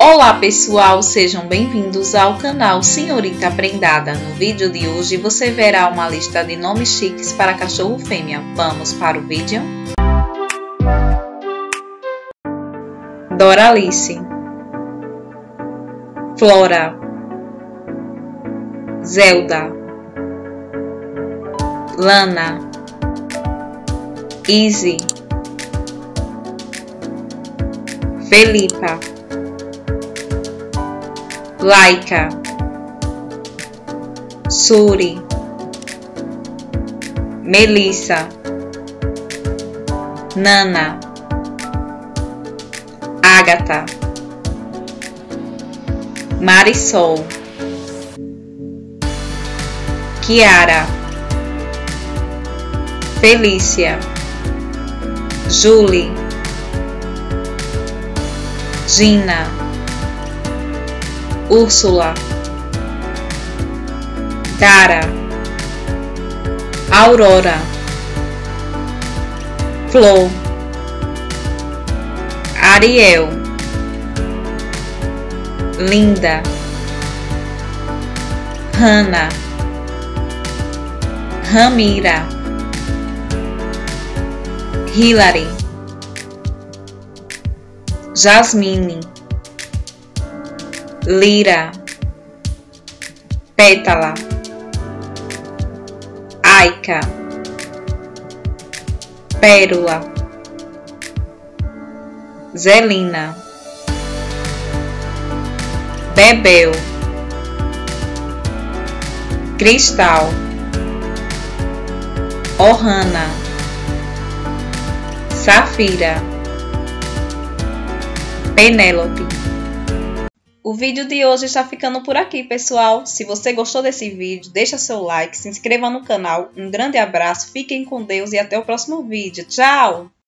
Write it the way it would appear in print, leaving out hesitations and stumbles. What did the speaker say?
Olá pessoal, sejam bem-vindos ao canal Senhorita Prendada. No vídeo de hoje você verá uma lista de nomes chiques para cachorro fêmea. Vamos para o vídeo? Doralice, Flora, Zelda, Lana, Easy, Felipa, Laika, Suri, Melissa, Nana, Agatha, Marisol, Kiara, Felícia, Julie, Gina, Úrsula, Dara, Aurora, Flor, Ariel, Linda, Hannah, Ramira, Hilary, Jasmine, Lira, Pétala, Aika, Pérola, Zelina, Bebel, Cristal, Ohana, Safira, Penélope. O vídeo de hoje está ficando por aqui, pessoal. Se você gostou desse vídeo, deixa seu like, se inscreva no canal. Um grande abraço, fiquem com Deus e até o próximo vídeo. Tchau!